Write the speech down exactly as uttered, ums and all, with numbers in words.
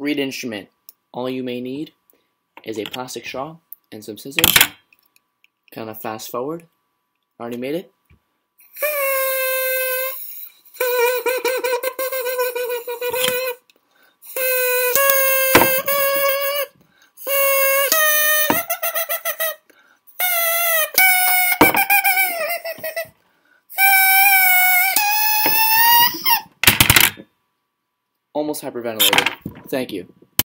reed instrument. All you may need is a plastic straw and some scissors. Kind of fast forward. Already made it. Almost hyperventilated. Thank you.